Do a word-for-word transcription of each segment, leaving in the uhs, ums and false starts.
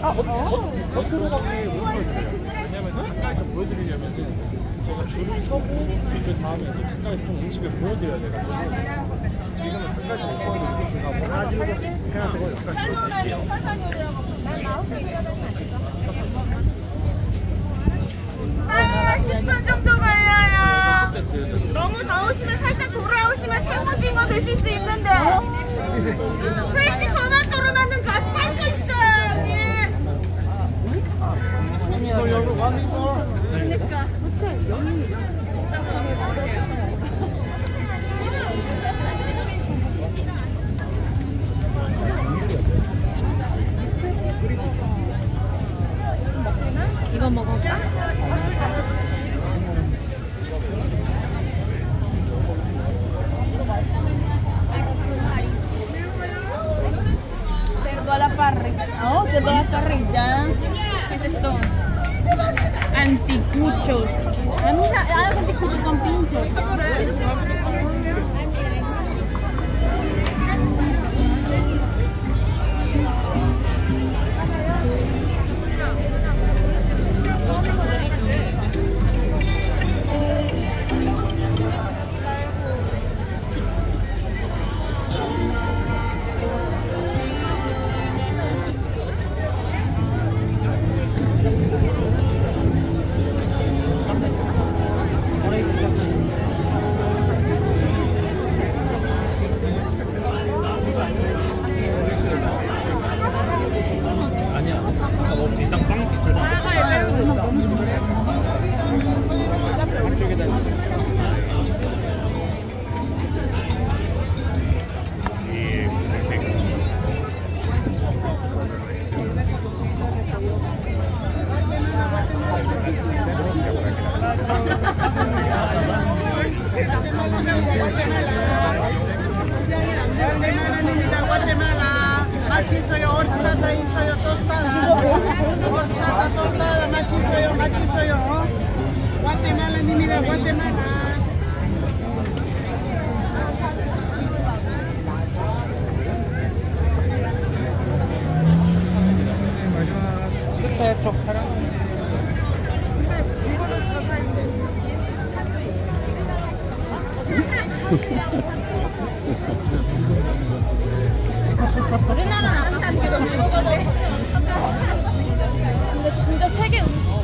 겉으로 가게 못 보여드려요. 왜냐면 가까이서 보여드리려면 제가 줄을 서고 그 다음에 이제 가까이서 좀 음식을 보여드려야 돼가지고 지금은 가까이서 못 보여드리고 제가 나중에 그냥 되고 아, 십 분 정도 걸려요. 너무 더우시면 살짝 돌아오시면 새우징어 드실 수 있는데 회식 그만 떨어나는 가서 살 수 있어요, 형님. 저 여기 와미소 그러니까. 이거 먹을까? Cerdo a la parrilla. Oh, cerdo a la parrilla. ¿Qué es esto? Anticuchos. Ah, mira, ah, los anticuchos son pinchos. Guatemala, machi 있어요, horchata 있어요, tostada, horchata, tostada, machi 있어요, machi 있어요. Guatemala입니다, Guatemala. 끝에 쪽 사람 우리나라는 아까 근데 진짜 세계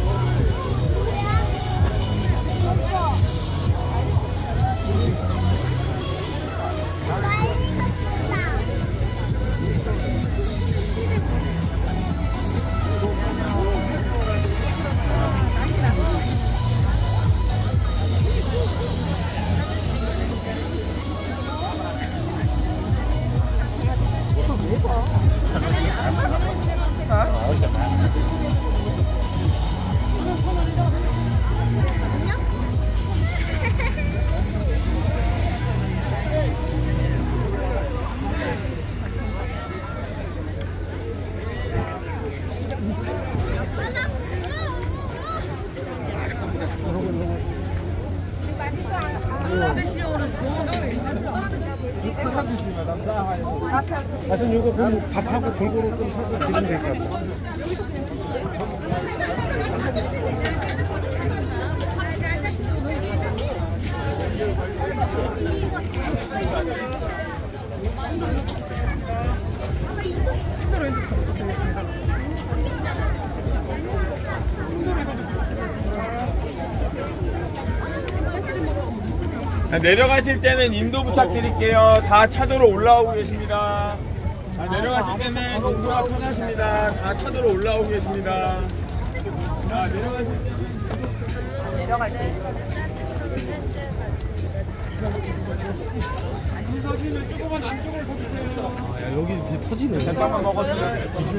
아, 전 이거 그럼 밥하고 골고루 좀 사서 드리면 될 것 같아요. 내려가실 때는 인도 부탁드릴게요. 다 차도로 올라오고 계십니다. 자, 내려가실 때는 인도가 편하십니다. 다 차도로 올라오고 계십니다. 자, 내려가실 때는 내려갈 때 터지는 조금만 안쪽으로 보세요. 아, 야, 여기 밑에 터지네. 잠깐만 먹었어요.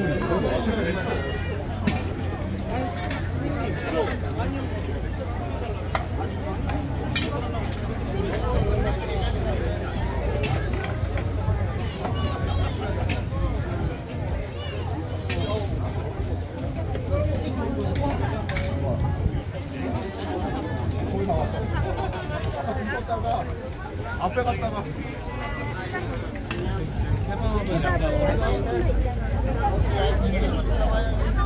앞에 갔다가 지금 케밥을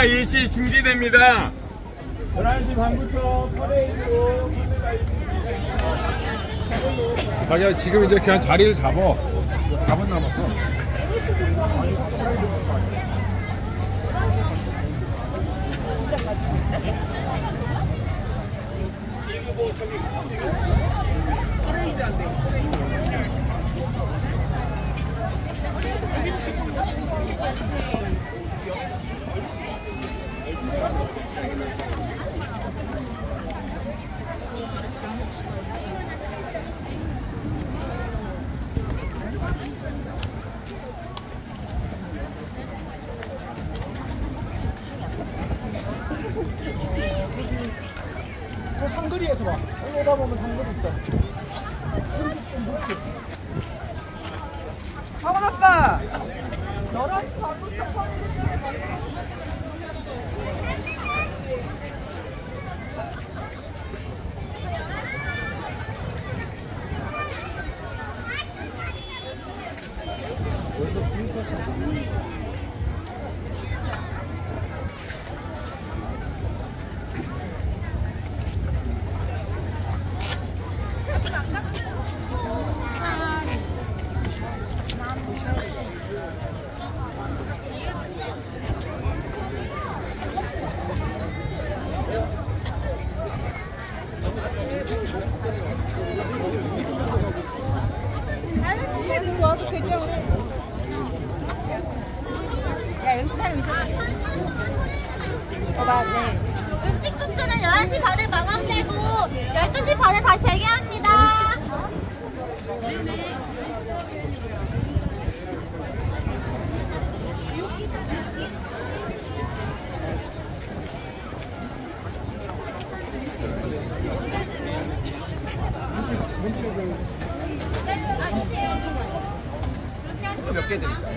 선대가 일시 중지됩니다. 열한 시 반부터 퍼레이드로 선대가 일시 중지됩니다. 자기야 지금 이제 그냥 자리를 잡어. 사 분 남았어. 그 상거리에서 봐. 오다 보면 상거리 있어. 아빠 아빠. 음식 부스는 열한 시 반에 마감되고 열두 시 반에 다시 재개합니다. 몇 개 드릴까요?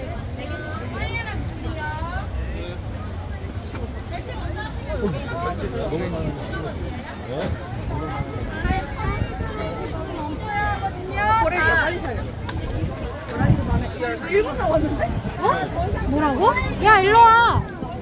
어? 뭐라고? 야 일로 와.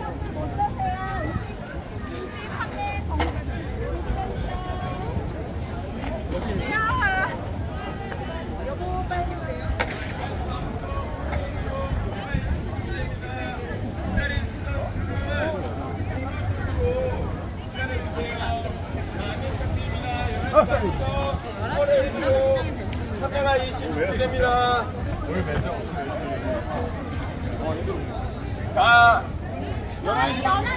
선대가 일시 중지됩니다. 자, 열한 시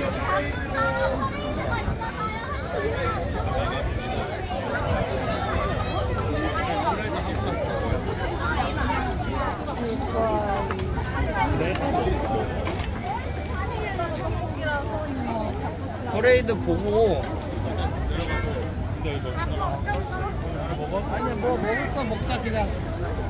퍼레이드 보고 아니 뭐 먹을 거 먹자 그냥.